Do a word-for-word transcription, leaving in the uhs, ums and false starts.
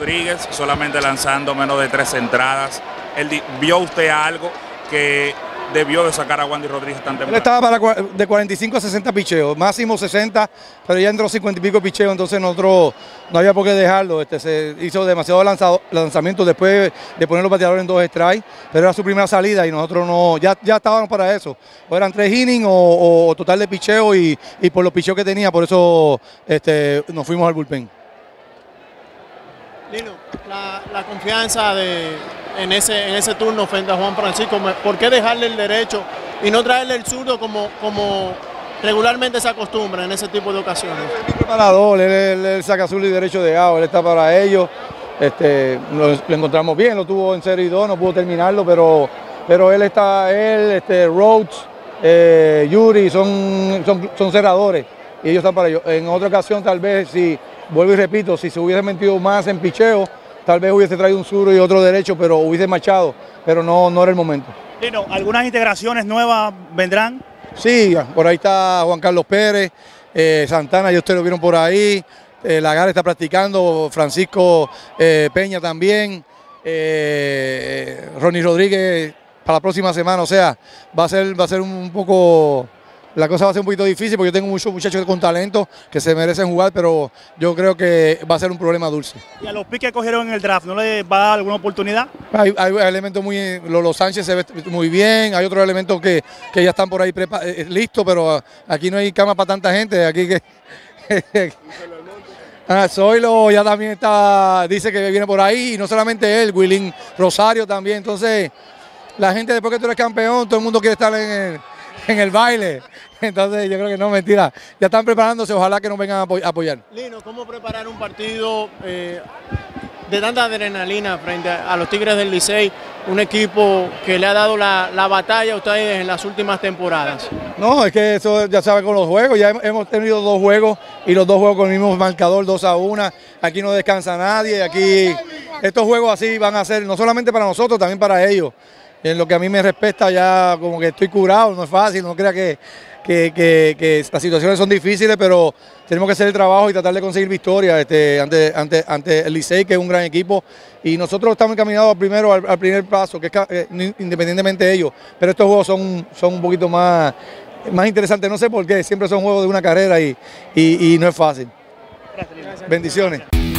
Rodríguez, solamente lanzando menos de tres entradas. Él, ¿vio usted algo que debió de sacar a Wandy Rodríguez tan temprano? Él estaba para de cuarenta y cinco a sesenta picheos, máximo sesenta, pero ya entró cincuenta y pico picheos, entonces nosotros no había por qué dejarlo. Este, se hizo demasiado lanzado, lanzamiento después de poner los bateadores en dos strikes, pero era su primera salida y nosotros no, ya, ya estábamos para eso. O eran tres innings o, o, o total de picheo y, y por los picheos que tenía, por eso este, nos fuimos al bullpen. Lino, la, la confianza de, en, ese, en ese turno frente a Juan Francisco, ¿por qué dejarle el derecho y no traerle el zurdo como, como regularmente se acostumbra en ese tipo de ocasiones? Él es preparador, él, él, él saca zurdo y derecho de out, él está para ellos. Este, lo, lo encontramos bien, lo tuvo en cero y dos, no pudo terminarlo, pero, pero él está, él, este, Rhodes, eh, Yuri, son, son, son cerradores y ellos están para ellos. En otra ocasión tal vez si... Vuelvo y repito, si se hubiese metido más en picheo, tal vez hubiese traído un zurdo y otro derecho, pero hubiese machado, pero no, no era el momento. Lino, ¿algunas integraciones nuevas vendrán? Sí, por ahí está Juan Carlos Pérez, eh, Santana, ya ustedes lo vieron por ahí, eh, Lagar está practicando, Francisco eh, Peña también, eh, Ronnie Rodríguez para la próxima semana, o sea, va a ser, va a ser un poco... La cosa va a ser un poquito difícil porque yo tengo muchos muchachos con talento que se merecen jugar, pero yo creo que va a ser un problema dulce. ¿Y a los piques que cogieron en el draft no les va a dar alguna oportunidad? Hay, hay elementos muy... Los Sánchez se ve muy bien, hay otros elementos que, que ya están por ahí prepa, eh, listos, pero aquí no hay cama para tanta gente. Aquí que... ah, Zoilo ya también está, dice que viene por ahí, y no solamente él, Willing Rosario también. Entonces, la gente después que tú eres campeón, todo el mundo quiere estar en el... en el baile, entonces yo creo que no, mentira, ya están preparándose, ojalá que nos vengan a apoyar. Lino, ¿cómo preparar un partido eh, de tanta adrenalina frente a los Tigres del Licey, un equipo que le ha dado la, la batalla a ustedes en las últimas temporadas? No, es que eso ya saben con los juegos, ya hemos tenido dos juegos y los dos juegos con el mismo marcador, dos a una, aquí no descansa nadie, aquí estos juegos así van a ser no solamente para nosotros, también para ellos. En lo que a mí me respecta ya como que estoy curado, no es fácil, no crea que, que, que, que las situaciones son difíciles, pero tenemos que hacer el trabajo y tratar de conseguir victorias este, ante, ante, ante el Licey, que es un gran equipo, y nosotros estamos encaminados primero al, al primer paso, que es eh, independientemente de ellos, pero estos juegos son, son un poquito más, más interesantes, no sé por qué, siempre son juegos de una carrera y, y, y no es fácil. Gracias, Lino. Bendiciones.